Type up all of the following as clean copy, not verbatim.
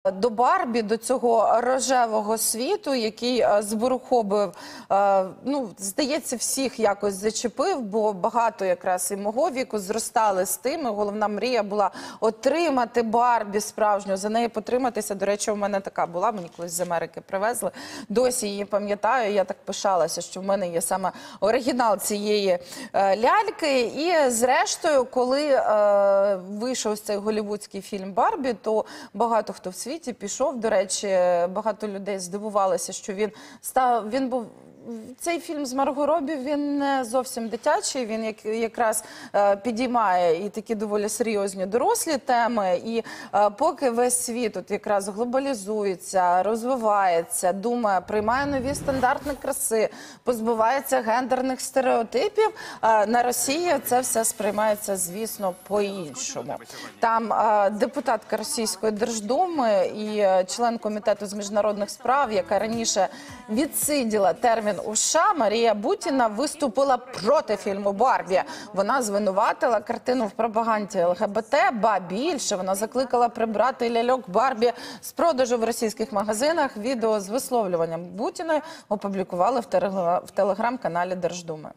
До Барбі, до цього рожевого світу, який збурхобив, здається, всіх якось зачепив, бо багато якраз і мого віку зростали з тим. Головна мрія була отримати Барбі справжню, за неї потриматися. До речі, у мене така була, мені колись з Америки привезли. Досі її пам'ятаю, я так пишалася, що в мене є саме оригінал цієї ляльки. І зрештою, коли вийшов цей голлівудський фільм «Барбі», то багато хто в світі пішов. До речі, багато людей здивувалося, що він був... Цей фільм з Марго Робі, він не зовсім дитячий, він якраз підіймає і такі доволі серйозні дорослі теми. І поки весь світ от якраз глобалізується, розвивається, думає, приймає нові стандарти краси, позбувається гендерних стереотипів, на Росії це все сприймається, звісно, по-іншому. Там депутатка Російської Держдуми і член комітету з міжнародних справ, яка раніше відсиділа термін у США, Марія Бутіна виступила проти фільму «Барбі». Вона звинуватила картину в пропаганді ЛГБТ, ба більше, вона закликала прибрати ляльок Барбі з продажу в російських магазинах. Відео з висловлюванням Бутіної опублікували в телеграм-каналі Держдуми.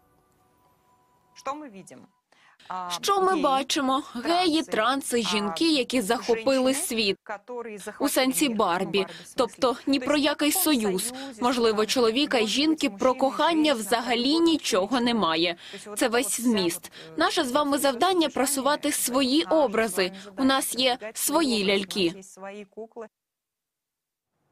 Що ми бачимо? Геї, транси, жінки, які захопили світ. У сенсі Барбі. Тобто ні про який союз. Можливо, чоловіка і жінки про кохання взагалі нічого немає. Це весь зміст. Наше з вами завдання – просувати свої образи. У нас є свої ляльки.